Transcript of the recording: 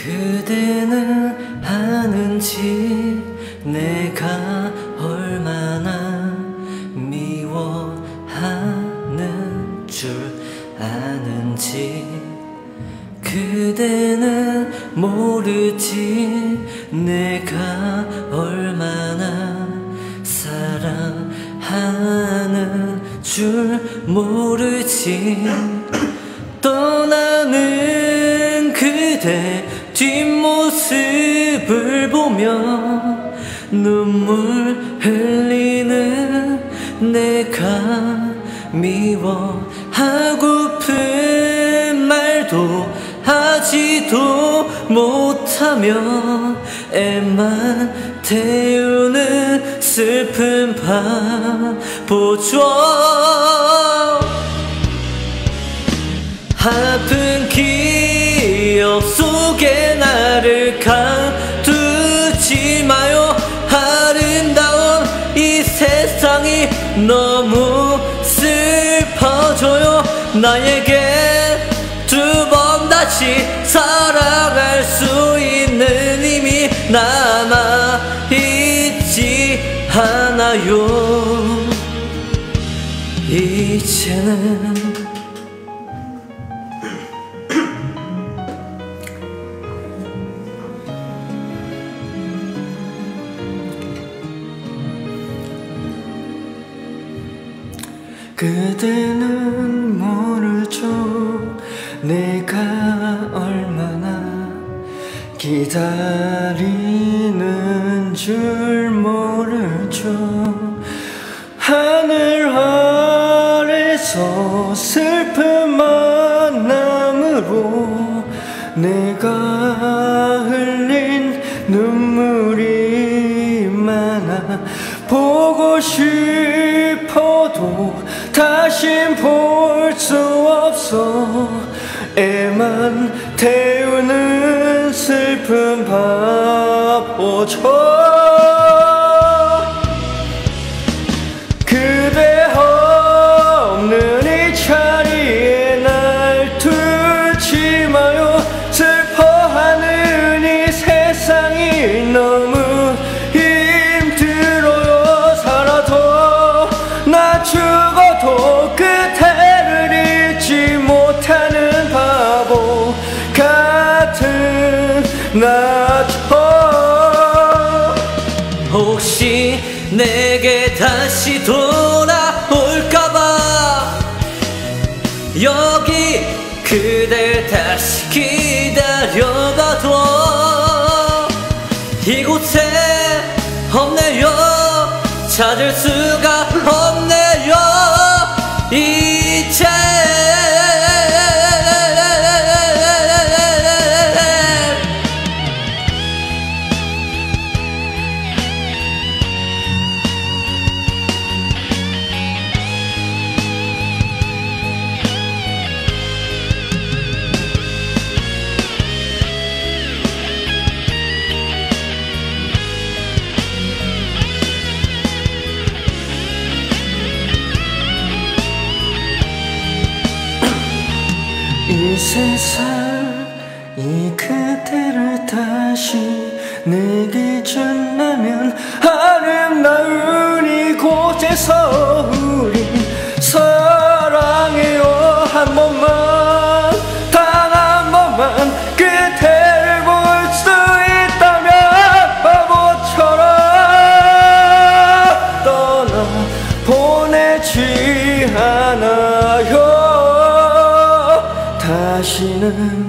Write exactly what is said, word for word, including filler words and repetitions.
그대는 아는지 내가 얼마나 미워하는 줄 아는지. 그대는 모르지 내가 얼마나 사랑하는 줄 모르지. 떠나는 그대 뒷모습을 보며 눈물 흘리는 내가 미워하고픈 말도 하지도 못하며 애만 태우는 슬픈 바보죠. 아픈 기억 속에 나를 가두지 마요. 아름다운 이 세상이 너무 슬퍼져요. 나에게 두 번 다시 사랑할 수 있는 힘이 남아있지 않아요. 이제는 그대는 모르죠 내가 얼마나 기다리는 줄 모르죠. 하늘 아래서 슬픈 만남으로 내가 흘린 눈물이 많아. 보고 싶어도 다신 볼 수 없어. 애만 태우는 슬픈 바보죠. 그대 없는 이 자리에 날 두지 마요. 슬퍼하는 이 세상이 너무 힘들어요. 살아도 나 죽어도 그대를 잊지 못하는 바보 같은 나죠. 혹시 내게 다시 돌아올까봐 여기 그댈 다시 기다려봐도 이곳에 없네요. 찾을 수가 없네요. 이제 이 세상 이 그대를 다시 내게 준다면 아름다운 이곳에서 우리 사랑해요. 한 번만 단 한 번만 그대를 볼 수 있다면 바보처럼 떠나 보내지 않아요. 다시는